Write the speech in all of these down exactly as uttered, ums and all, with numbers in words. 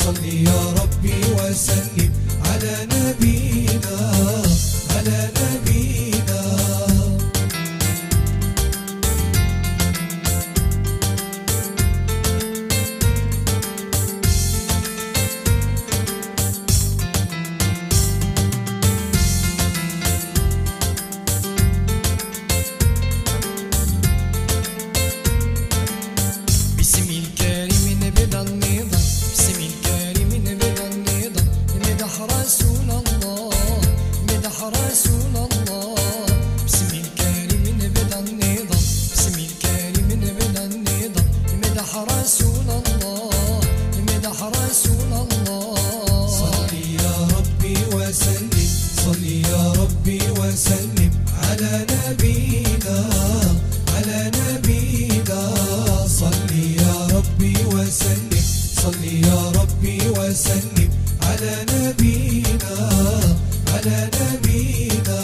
صل يا ربي وسلم على نبينا على نبينا. بسم الكريم نبدا النظام، بسم الكريم نبدا النظام، مدح رسول الله مدح رسول الله. بسم الكريم نبدا النظام، بسم الكريم نبدا النظام، مدح رسول الله مدح رسول الله. صل يا ربي وسلم صل يا ربي وسلم على نبينا على نبينا. صل يا ربي وسلم صل يا ربي وسلم على نبينا على نبينا.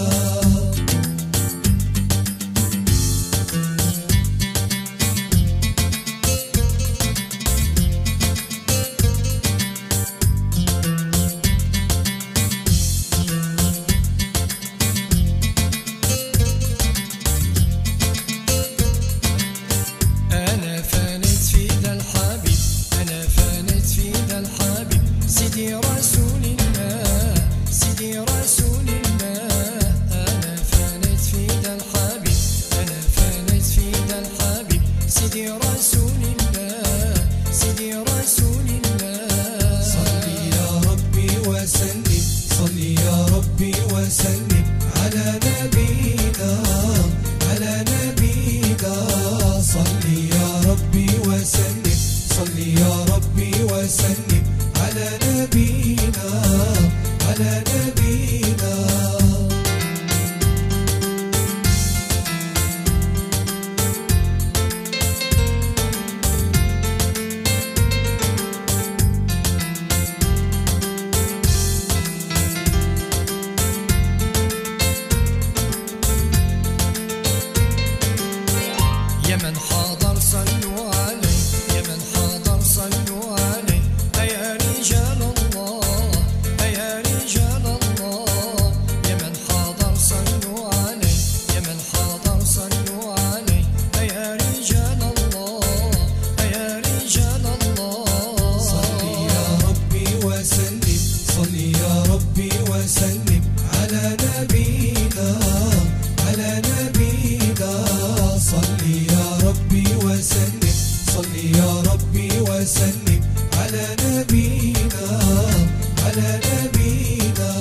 أنا فانت في ذا الحبيب، أنا فانت في ذا الحبيب، سيدي رسول الله سيدي رسول الله. أنا فانت في ذا الحبيب، أنا فانت في ذا الحبيب، سيدي رسول الله سيدي رسول الله. صل يا ربي وسلم صل يا ربي وسلم على نبينا على نبينا. صل يا ربي وسلم صل يا ربي وسلم على نبينا على نبينا. يا من حضر صلوا عليه، يا من حضر صلوا عليه، يا رجال الله يا رجال الله. يا من حضر صلوا عليه، يا من حضر صلوا عليه، يا رجال الله يا رجال الله. صل يا ربي وسلم صل يا ربي وسلم على نبينا على نبينا. صل يا ربي وسلم صل يا ربي وسلم على نبينا على نبينا.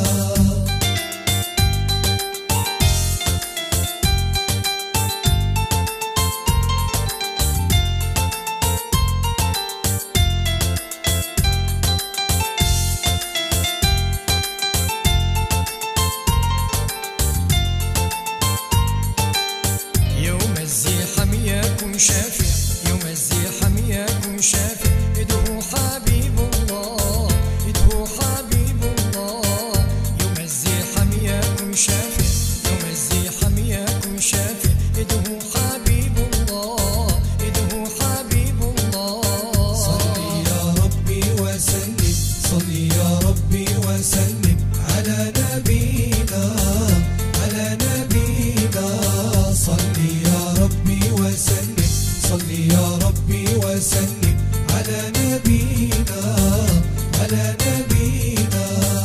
يوم الزحام يكون شافع، يوم الزحام يكون شافع، ادعو حبيب الله ادعو حبيب الله. يوم الزحام يكون شافع، يوم الزحام يكون شافع، ادعو حبيب الله ادعو حبيب الله. صل يا ربي وسلم صل يا ربي وسلم على نبينا على نبينا. صل يا ربي وسلم صل يا ربي وسلم على نبينا على نبينا.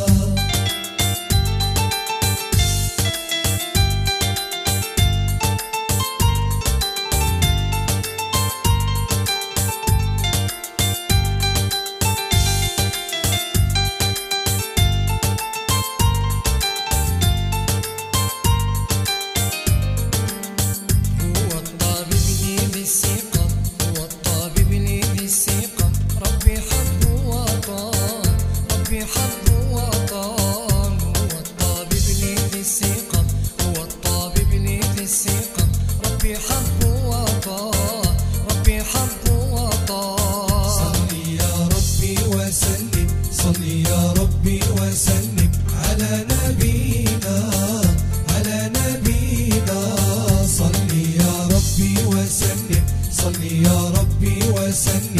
هو الطبيب لي بالثقة، هو الطبيب لي بالثقة، ربي حبه وطال ربي حبه وطال. هو الطبيب لي بالثقة، هو الطبيب لي بالثقة، ربي حبه وطال ربي حبه وطال. صل يا ربي وسلم صل يا ربي وسلم على نبينا على نبينا. صل يا ربي وسلم صل يا ربي وسلم